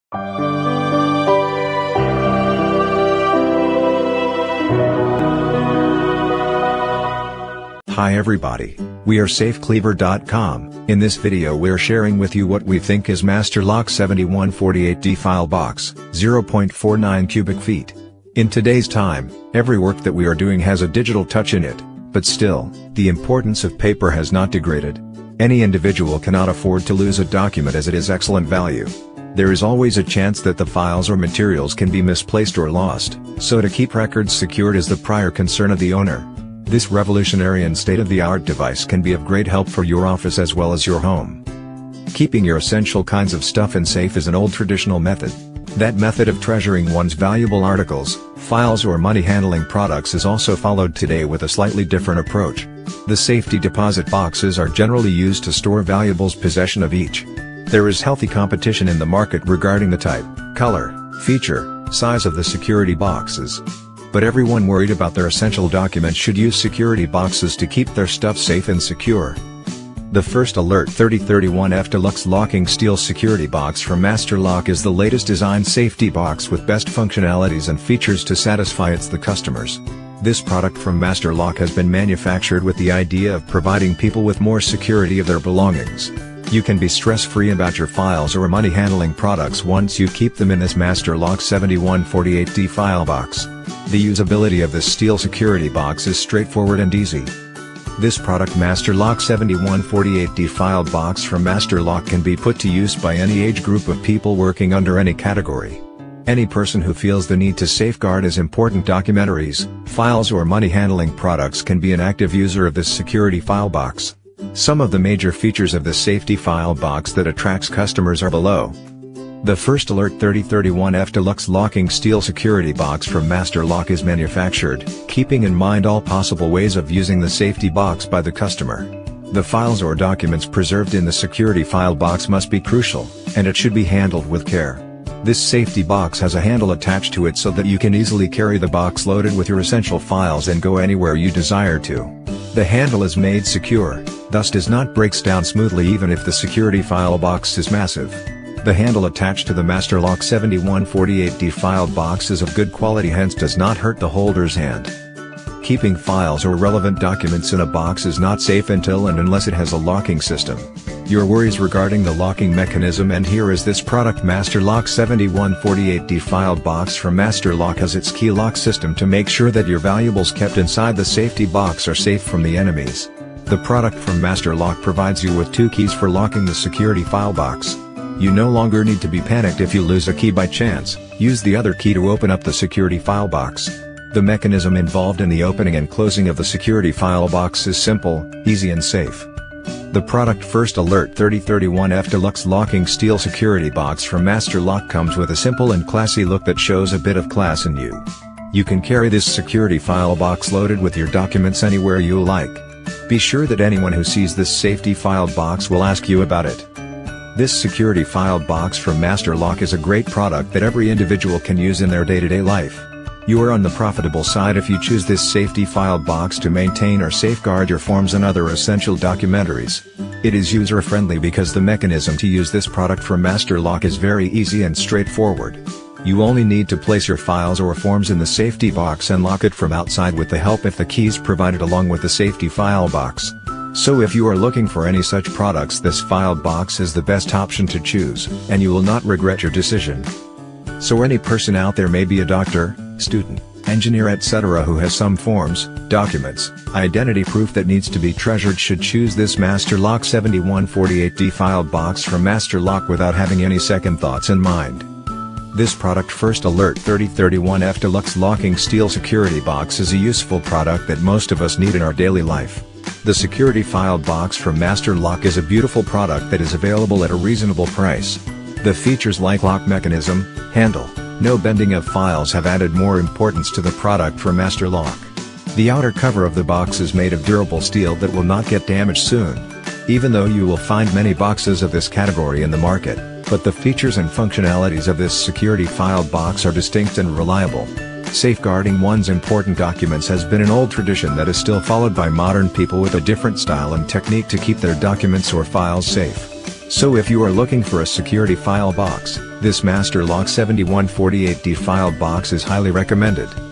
Hi everybody, we are safecleaver.com. In this video we're sharing with you what we think is Master Lock 7148D file box, 0.49 cubic feet. In today's time, every work that we are doing has a digital touch in it, but still, the importance of paper has not degraded. Any individual cannot afford to lose a document as it is excellent value. There is always a chance that the files or materials can be misplaced or lost, so to keep records secured is the prior concern of the owner. This revolutionary and state-of-the-art device can be of great help for your office as well as your home. Keeping your essential kinds of stuff in safe is an old traditional method. That method of treasuring one's valuable articles, files or money handling products is also followed today with a slightly different approach. The safety deposit boxes are generally used to store valuables possession of each. There is healthy competition in the market regarding the type, color, feature, size of the security boxes. But everyone worried about their essential documents should use security boxes to keep their stuff safe and secure. The First Alert 3031F Deluxe Locking Steel Security Box from Master Lock is the latest design safety box with best functionalities and features to satisfy the customers. This product from Master Lock has been manufactured with the idea of providing people with more security of their belongings. You can be stress-free about your files or money handling products once you keep them in this Master Lock 7148D file box. The usability of this steel security box is straightforward and easy. This product Master Lock 7148D file box from Master Lock can be put to use by any age group of people working under any category. Any person who feels the need to safeguard his important documentaries, files or money handling products can be an active user of this security file box. Some of the major features of this safety file box that attracts customers are below. The First Alert 3031F Deluxe Locking Steel Security Box from Master Lock is manufactured, keeping in mind all possible ways of using the safety box by the customer. The files or documents preserved in the security file box must be crucial, and it should be handled with care. This safety box has a handle attached to it so that you can easily carry the box loaded with your essential files and go anywhere you desire to. The handle is made secure, thus does not break down smoothly even if the security file box is massive. The handle attached to the Master Lock 7148D file box is of good quality, hence does not hurt the holder's hand. Keeping files or relevant documents in a box is not safe until and unless it has a locking system. Your worries regarding the locking mechanism, and here is this product Master Lock 7148D file box from Master Lock has its key lock system to make sure that your valuables kept inside the safety box are safe from the enemies. The product from Master Lock provides you with 2 keys for locking the security file box. You no longer need to be panicked if you lose a key by chance. Use the other key to open up the security file box. The mechanism involved in the opening and closing of the security file box is simple, easy and safe. The product First Alert 3031F Deluxe Locking Steel Security Box from Master Lock comes with a simple and classy look that shows a bit of class in you. You can carry this security file box loaded with your documents anywhere you like. Be sure that anyone who sees this safety file box will ask you about it. This security file box from Master Lock is a great product that every individual can use in their day-to-day life. You are on the profitable side if you choose this safety file box to maintain or safeguard your forms and other essential documentaries. It is user-friendly because the mechanism to use this product from Master Lock is very easy and straightforward. You only need to place your files or forms in the safety box and lock it from outside with the help of the keys provided along with the safety file box. So if you are looking for any such products, this file box is the best option to choose, and you will not regret your decision. So any person out there, may be a doctor, student, engineer etc. who has some forms, documents, identity proof that needs to be treasured should choose this Master Lock 7148D file box from Master Lock without having any second thoughts in mind. This product First Alert 3031F Deluxe Locking Steel Security Box is a useful product that most of us need in our daily life. The security file box from Master Lock is a beautiful product that is available at a reasonable price. The features like lock mechanism, handle, no bending of files have added more importance to the product from Master Lock. The outer cover of the box is made of durable steel that will not get damaged soon. Even though you will find many boxes of this category in the market, but the features and functionalities of this security file box are distinct and reliable. Safeguarding one's important documents has been an old tradition that is still followed by modern people with a different style and technique to keep their documents or files safe. So if you are looking for a security file box, This Master Lock 7148D file box is highly recommended.